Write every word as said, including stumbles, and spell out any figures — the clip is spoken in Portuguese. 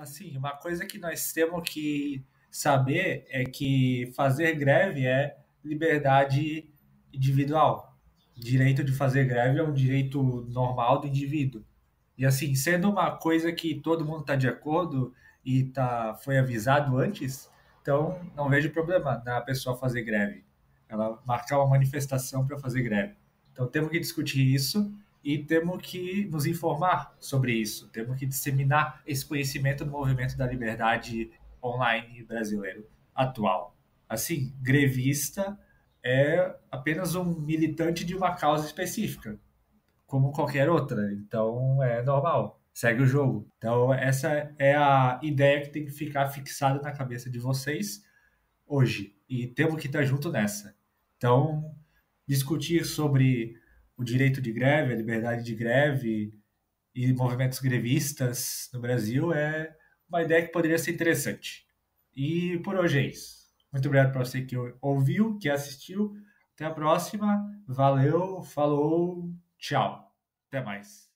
Assim, uma coisa que nós temos que saber é que fazer greve é liberdade individual. Direito de fazer greve é um direito normal do indivíduo. E assim, sendo uma coisa que todo mundo está de acordo e tá, foi avisado antes, então não vejo problema na pessoa fazer greve. Ela marcar uma manifestação para fazer greve. Então temos que discutir isso e temos que nos informar sobre isso. Temos que disseminar esse conhecimento do movimento da liberdade online brasileiro atual. Assim, grevista é apenas um militante de uma causa específica, como qualquer outra. Então é normal, segue o jogo. Então essa é a ideia que tem que ficar fixada na cabeça de vocês hoje. E temos que estar junto nessa. Então, discutir sobre o direito de greve, a liberdade de greve e movimentos grevistas no Brasil é uma ideia que poderia ser interessante. E por hoje é isso. Muito obrigado para você que ouviu, que assistiu. Até a próxima. Valeu, falou, tchau. Até mais.